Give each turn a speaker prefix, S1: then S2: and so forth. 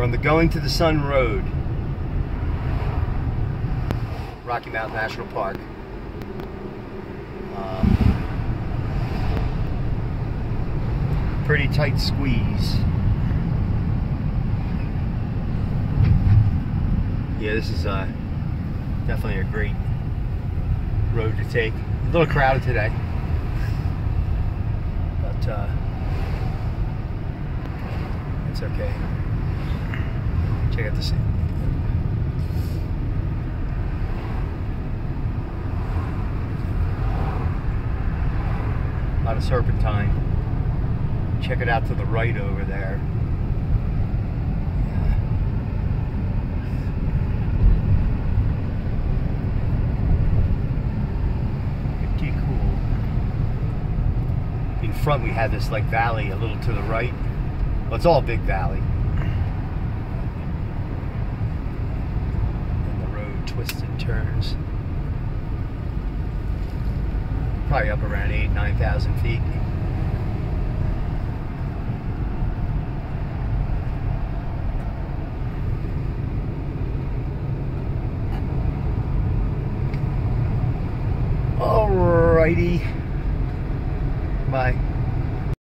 S1: We're on the Going to the Sun Road, Rocky Mountain National Park. Pretty tight squeeze. Yeah, this is definitely a great road to take. A little crowded today, but it's okay. Check out the scene. A lot of serpentine. Check it out to the right over there. Yeah. Pretty cool. In front we have this like valley a little to the right. Well, it's all a big valley. And the road twists and turns. Probably up around 8,000–9,000 feet. Alrighty. Bye.